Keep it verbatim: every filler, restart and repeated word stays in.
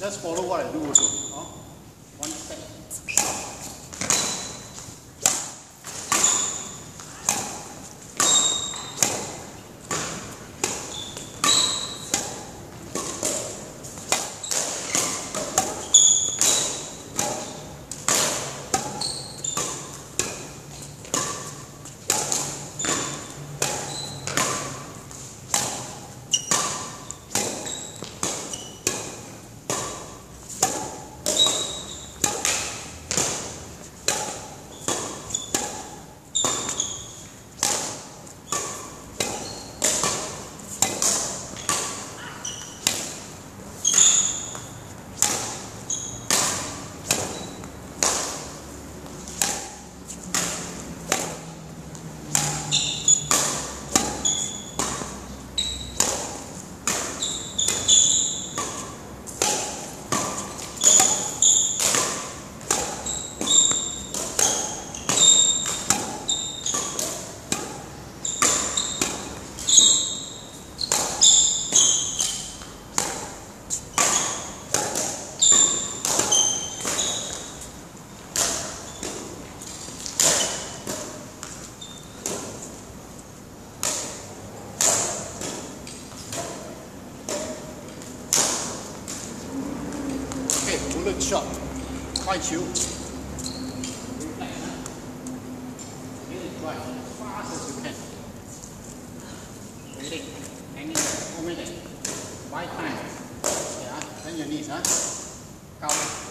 Just follow what I do also. Huh? One step. Bullet shot, 快球 Right, as fast as you can. Ready, hanging there, four minutes, five times. Yeah, bend your knees, huh? Cover.